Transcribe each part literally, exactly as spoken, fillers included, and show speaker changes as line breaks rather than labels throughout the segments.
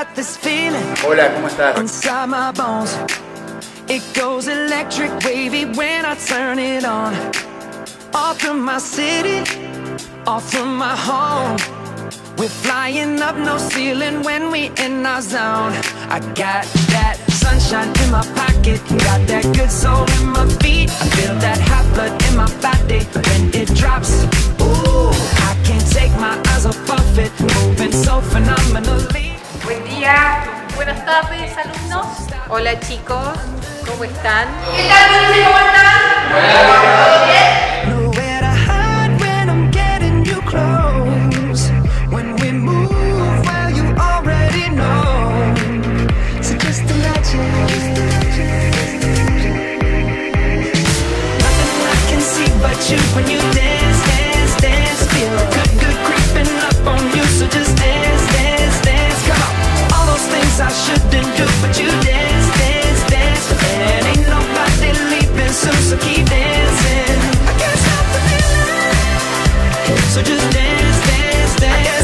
got this feeling.
Hola, ¿cómo estás?
Inside my bones. It goes electric wavy when I turn it on. Off from my city, off from my home. We're flying up, no ceiling when we in our zone. I got that sunshine in my pocket, got that good soul in my feet. I feel that hot blood in my body when it drops. Ooh, I can't take my eyes off of it, moving so phenomenally.
Buen día, buenas tardes alumnos. Hola chicos, ¿cómo están? ¿Qué tal? ¿Cómo están?
Nowhere to hide when I'm getting you close. When we move, well, you already know. So just imagine. Nothing I can see but you when you dance, dance, dance. Feel good, good creeping up on you. So just dance, dance, dance. Come on. All those things I shouldn't do, but you dance, dance, dance. And ain't nobody leaving soon, so keep dancing. I can't stop the feeling. So just dance, dance, dance.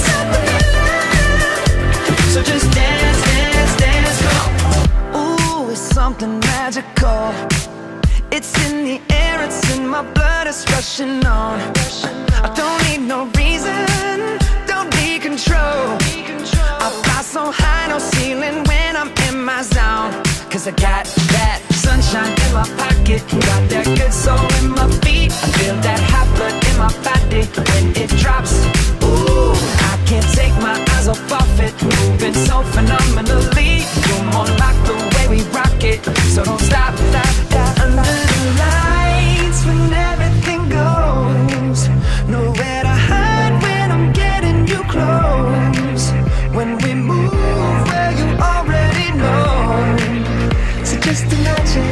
So just dance, dance, dance, come on. Ooh, it's something magical. It's in the air, it's in my blood, it's rushing on. I don't need no reason, don't need control. I fly so high, no ceiling when I'm in my zone. Cause I got that sunshine in my pocket, got that good soul in my feet. I feel that hot blood in my body when it drops. Ooh, I can't take my eyes off of it, moving so phenomenally. You're more like the way we rock it, so don't stop, stop, stop. Under the lights when everything goes, nowhere to hide when I'm getting you close. When we move, well, you already know. So just imagine.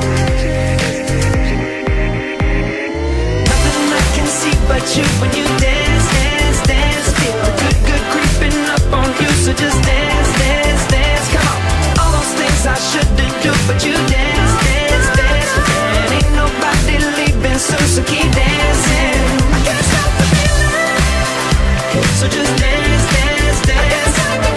Nothing I can see but you when you dance, dance, dance. Feel the good, good creeping up on you. So just dance, dance, dance. Come on. All those things I shouldn't do, but you dance, dance, dance. And ain't nobody leaving soon, so keep dancing. I can't stop the feeling. So just dance, dance, dance.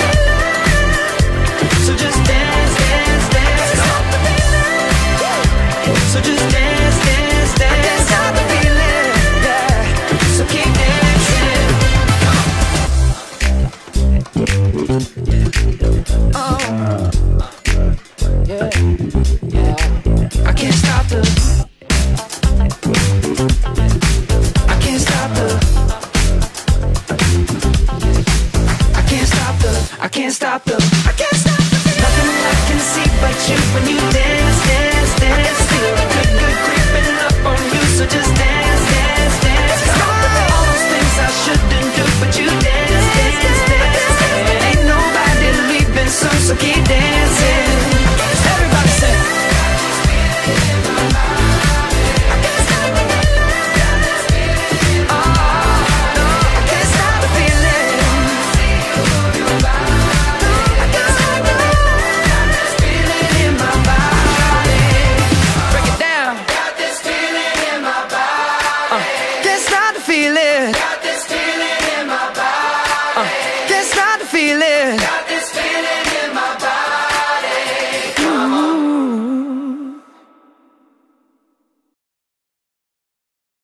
So just dance, dance, dance. Stop the feeling. So just dance, dance, dance. Stop the feeling, yeah. So keep dancing. Oh, yeah, yeah. I can't stop the. I can't stop the. I can't stop the. I can't stop the. I can't stop the. Nothing I can see but you when you dance, dance, dance. Feel the good, good creeping up on you. So just dance, dance, dance. All those things I shouldn't do, but you dance, dance, dance. And ain't nobody leaving soon, so keep dancing.